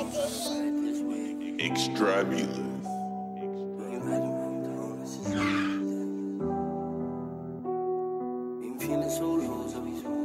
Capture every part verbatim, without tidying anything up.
Extravulous. Been feeling so low, so we so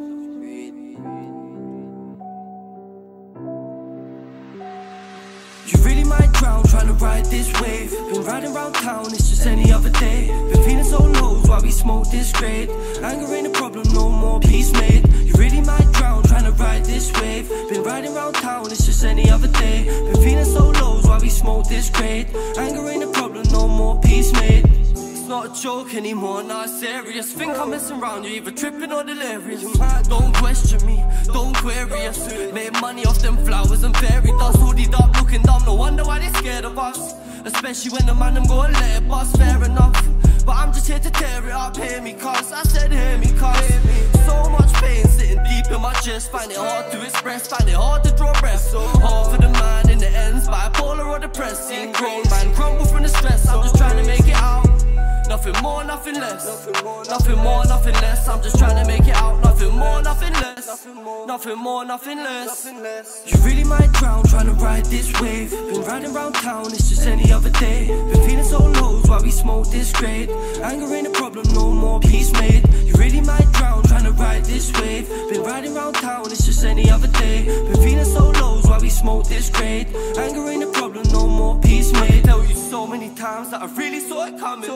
you really might drown trying to ride this wave. Been riding around town, it's just any other day. Been feeling so low while we smoke this grade. Anger ain't a problem, no more peace made. You really might drown trying to ride this wave. Been riding around town, it's just any other day. Been feeling so low while we smoke this grade. Anger ain't a problem, no more peace made. It's not a joke anymore, not serious. Think I'm messing around, you're either tripping or delirious. Don't question me, don't query us. Made money off them flowers and fairy dust. Hoodied up, looking dumb, no wonder why they scared of us. Especially when the man them go and let it bust, fair enough. But I'm just here to tear it up, hear me cuss. I said hear me cuss. So much pain sitting deep in my chest. Find it hard to express, find it hard to draw breath. Hard for the man in the ends, bipolar or depressed. Seeing grown man crumble from the stress. I'm just trying to make it out. Nothing more, nothing less. Nothing more, nothing less. I'm just trying to make it out. Nothing more, nothing less. Nothing more, nothing less. You really might drown trying to ride this wave. Been riding around town, it's just any other day. Been feeling so low while we smoke this grade. Anger ain't a problem, no more peace made. You really might drown trying to ride this wave. Been riding around town, it's just any other day. Been feeling so low while we smoke this grade. Anger ain't a problem, no more peace made. Tell you so many times that I really saw it coming.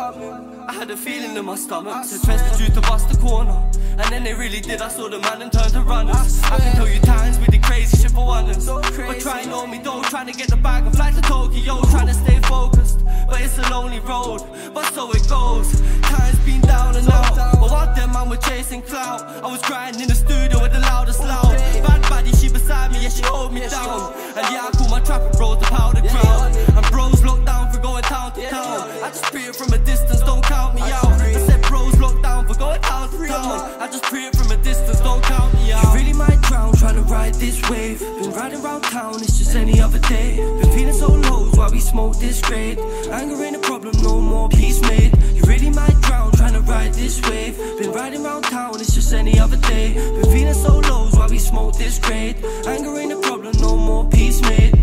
I had a feeling in my stomach. Said trust you to bust the corner, and then they really did. I saw the man and turned to runners. I can tell you times with the crazy shit for wonders. But try and know me though, trying to get the bag and fly to Tokyo. Trying to stay focused, but it's a lonely road. But so it goes. Times been down and out, but while them man were chasing clout, I was crying in the studio with the loudest loud. Bad baddie, she beside me, yeah, she hold me down. And yeah, I call my trapper bros to powder crowd. And bros locked down for going town to town. I just pray it from a distance, don't count me out. I said bros locked down for going town to town. I just pray it from a distance, don't count me out. You really might drown trying to ride this wave. Been riding around town, it's just any other day. Been feeling so low while we smoke this grade. Anger ain't a problem, no more peace made. You really might drown trying to ride this wave. Been riding around town, it's just any other day. Been feeling so low while we smoke this grade. Anger ain't a problem, no more peace made.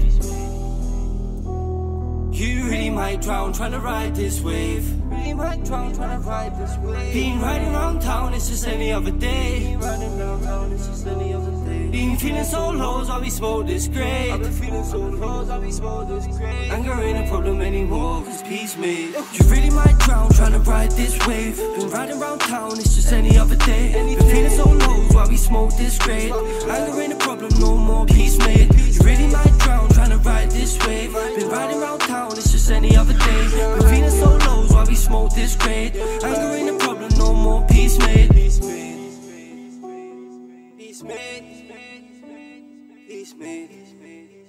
You really might drown trying to ride this wave. Really might drown trying to ride this wave. Been riding around town, it's just any other day. Been riding around town, it's just any other day. Been feeling so low while we smoke this grade. I've been feeling so low while we smoke this grade. Anger ain't a problem anymore, cause peace made. You really might drown trying to ride this wave. Been riding around town, it's just any other day. Been feeling so low while we smoke this grade. Anger ain't a problem, no more peace made. You really might drown trying to ride this wave. Been riding around town, it's just any other day. Been feeling so low while we smoke this grade. Anger ain't a problem, no more peace made. Peace made. Peace made. Peace made.